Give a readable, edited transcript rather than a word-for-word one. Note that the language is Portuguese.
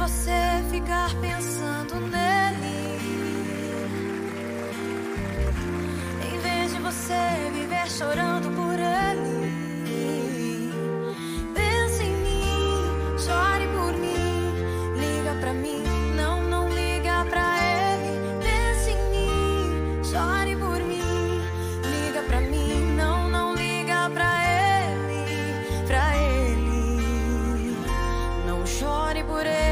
você ficar pensando nele, em vez de você viver chorando por ele. Pense em mim, chore por mim, liga pra mim, não liga pra ele. Pense em mim, chore por mim, liga pra mim, não liga pra ele, pra ele. Não chore por ele.